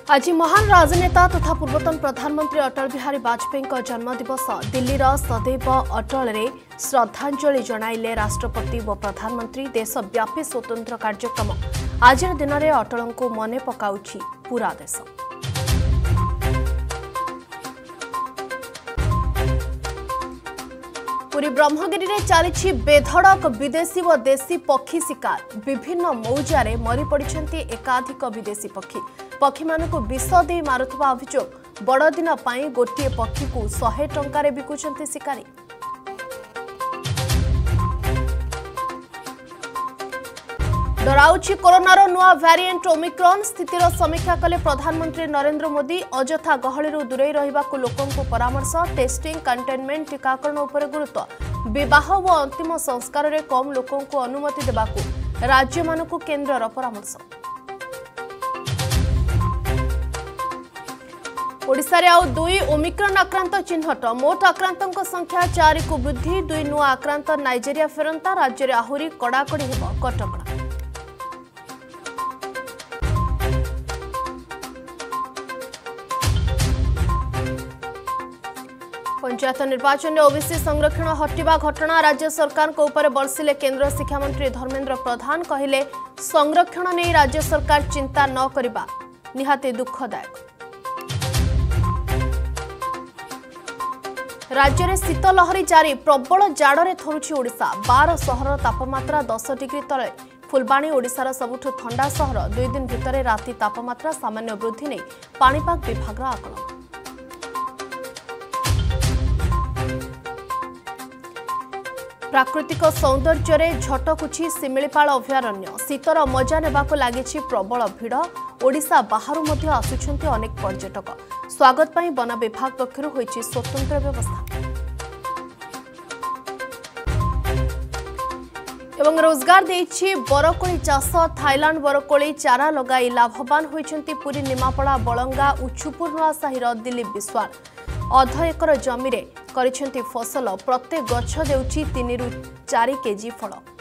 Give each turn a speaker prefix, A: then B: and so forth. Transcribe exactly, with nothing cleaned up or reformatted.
A: आज महान राजनेता तथा पूर्वतन प्रधानमंत्री अटल बिहारी वाजपेयी जन्मदिवस दिल्लीर सदैव अटल रे श्रद्धांजलि जणाइले राष्ट्रपति व प्रधानमंत्री। देशव्यापी स्वतंत्र कार्यक्रम आज दिन में अटल को मने पकाउछि पूरा देश। पुरी ब्रह्मगिरी में चली बेधड़क विदेशी व देशी पक्षी शिकार। विभिन्न मौजारे मरी पड़िछन्ति एकाधिक विदेशी पक्षी। पक्षी मानक विष दे मारुवा अभियोग। बड़दिन पाई गोटे पक्षी को शहे टंकारे बिकुछन्ति शिकारी। डराउछि कोरोनार नुआ भ्यारिएंट ओमिक्रॉन। स्थितिर समीक्षा कले प्रधानमंत्री नरेंद्र मोदी। अजथा गहळीरू दूरे रहिबाकू लोकंकू परामर्श। टेस्टिंग कंटेनमेंट टीकाकरण उपरे गुरुत्व। विवाह व अंतिम संस्कार रे कम लोकंकू अनुमति देबाकू राज्य मानकू केंद्रर परामर्श। ओडिशा रे आउ दुई ओमिक्रॉन आक्रांत चिन्हट। मोट आक्रांतों संख्या चार को वृद्धि। दुई नुआ आक्रांत नाइजेरिया फेरंता। राज्य में आहुरी कड़ाकड़ी हेब कटकड़ा। पंचायत निर्वाचन में ओबीसी संरक्षण हटिबा घटना। राज्य सरकार को ऊपर बरसिले केंद्र शिक्षा मंत्री धर्मेंद्र प्रधान। कहिले संरक्षण नहीं राज्य सरकार चिंता न करिबा निहाती दुखदायक। राज्य में शीतलहरी जारी। प्रबल जाड़े थरुछि ओडिशा। बार सहर तापमात्रा दस डिग्री तले। फुलबाणी ओडिशार सबुठु ठंडा सहर। दुई दिन भितर राति तापमात्रा सामान्य वृद्धि नहीं पाणीपाग विभाग आकलन। प्राकृतिक सौंदर्य रे झटकुछि शिमिलीपाल अभयारण्य। शीतर मजा नेबाकू लागिछि प्रबल भिड़। ओडिशा बाहरु मध्य आसुछन्ति अनेक पर्यटक। स्वागत पाई वन विभाग पक्षरु होइछि स्वतंत्र व्यवस्था। एवं रोजगार देइछि बरकोली चाष। थाईलैंड बरकोली चारा लगाई लाभवान होइछन्ति पुरी निमापड़ा बलंगा उछुपुर नुआसाहीर दिलीप विश्वाल। अध एकर जमी रे करिछन्ति फसल। प्रत्येक गछ देउछि तीन रु चार केजी फल।